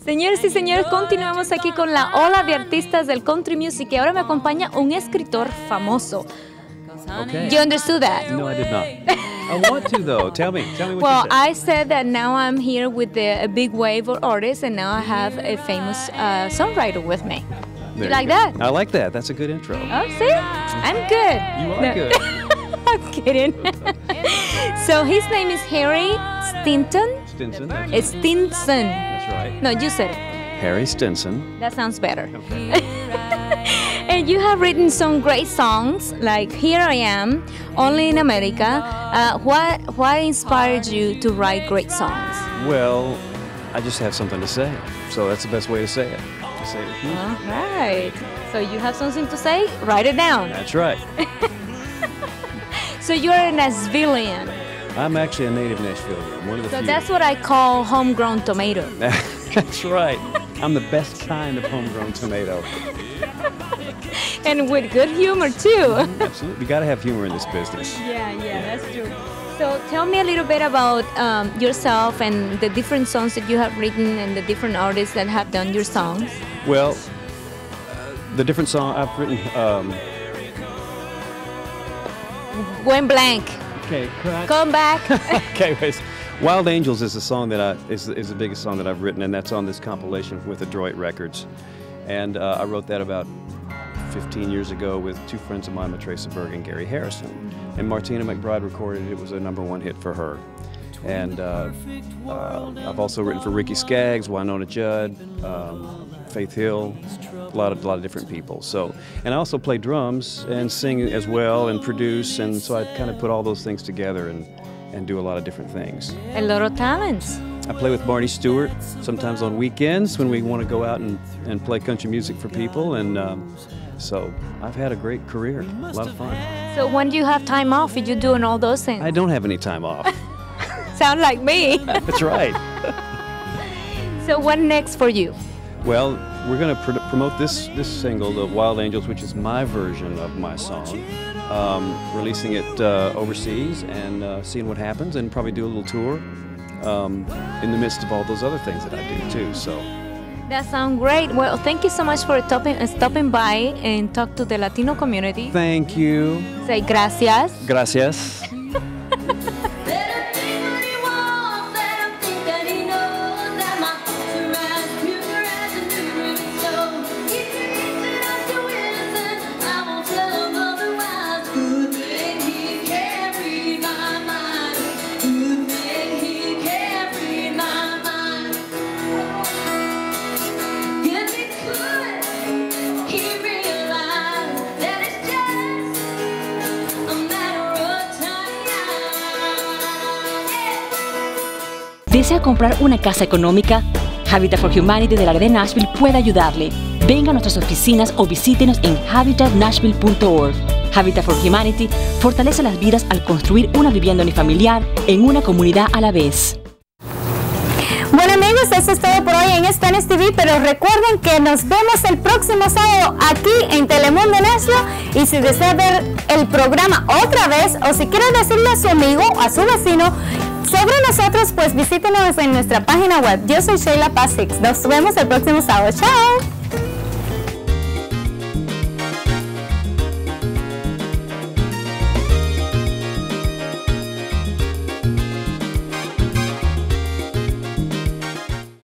Señores y señores, continuamos aquí con la ola de artistas del country music y ahora me acompaña un escritor famoso. Okay. You understood that? No, I did not. I want to though. Tell me what Well, you said. I said that now I'm here with a big wave of artists and now I have a famous songwriter with me. There You like go. that? I like that. That's a good intro. Oh, see? I'm good. You are No. good. I'm kidding. So his name is Harry Stinson. Stinson. That's Stinson. right. No, you said it. Harry Stinson. That sounds better. Okay. And you have written some great songs like Here I Am, Only in America. What inspired you to write great songs? Well, I just have something to say. So that's the best way to say it. To say it. All right. So you have something to say? Write it down. That's right. So you're a Nashvilleian. I'm actually a native Nashvilleian. One of the So few. that's what I call homegrown tomato. That's right. I'm the best kind of homegrown tomato. And with good humor too. Absolutely. You got to have humor in this business. Yeah, that's true. So tell me a little bit about yourself and the different songs that you have written and the different artists that have done your songs. Well, the different song I've written. Went blank. Okay, Come back. okay. Wait. Wild Angels is the song that is the biggest song that I've written, and that's on this compilation with Adroit Records. And I wrote that about 15 years ago with two friends of mine, Matresa Berg and Gary Harrison. And Martina McBride recorded it. It was a #1 hit for her. And I've also written for Ricky Skaggs, Wynonna Judd, Faith Hill, a lot of different people. So, and I also play drums and sing as well and produce, and so I kind of put all those things together and do a lot of different things. A lot of talents. I play with Barney Stewart sometimes on weekends when we want to go out and play country music for people, and so I've had a great career, a lot of fun. So when do you have time off? Are you doing all those things? I don't have any time off. Sound like me. That's right. So what next for you? Well, we're going to promote this single, The Wild Angels, which is my version of my song, releasing it overseas and seeing what happens, and probably do a little tour in the midst of all those other things that I do too. So That sounds great. Well, thank you so much for stopping by and talk to the Latino community. thank you. Say gracias. Gracias. ¿Desea comprar una casa económica? Habitat for Humanity del área de Nashville puede ayudarle. Venga a nuestras oficinas o visítenos en habitatnashville.org. Habitat for Humanity fortalece las vidas al construir una vivienda unifamiliar en una comunidad a la vez. Bueno amigos, eso es todo por hoy en Spanish TV, pero recuerden que nos vemos el próximo sábado aquí en Telemundo Nashville, y si desea ver el programa otra vez o si quiere decirle a su amigo o a su vecino sobre nosotros, pues visítenos en nuestra página web. Yo soy Sheila Paz Hicks. Nos vemos el próximo sábado. ¡Chao!